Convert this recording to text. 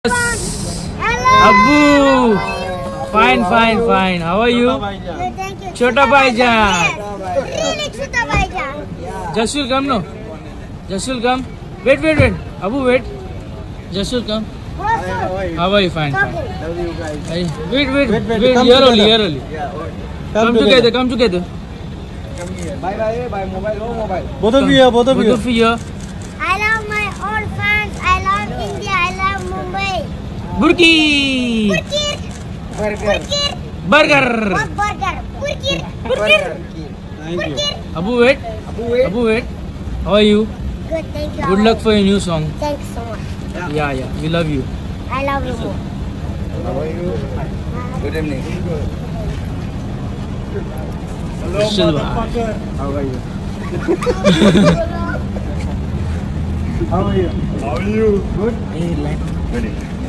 Abdu. Fine. How are you? Thank you. Chota Bhaijan. Really Chota Bhaijan. Justsul, come no. Justsul, come. Wait. Abu, wait. Justsul, come. How are you? Fine. Love you guys. Wait. Come Here only. Yeah. Come together. Come here. Bye. Mobile. Both of you here. I love my old friends. I love India. I love Mumbai. Burki. Burger. Burger. What burger? Burger. Thank you. Abu, wait. How are you? Good, thank you. Good luck for your new song. Thanks so much. Yeah. We love you. I love you more. How are you? Good evening. Hello, Justsul. motherfucker. How are you? How are you? Good? Hey, like. Good evening.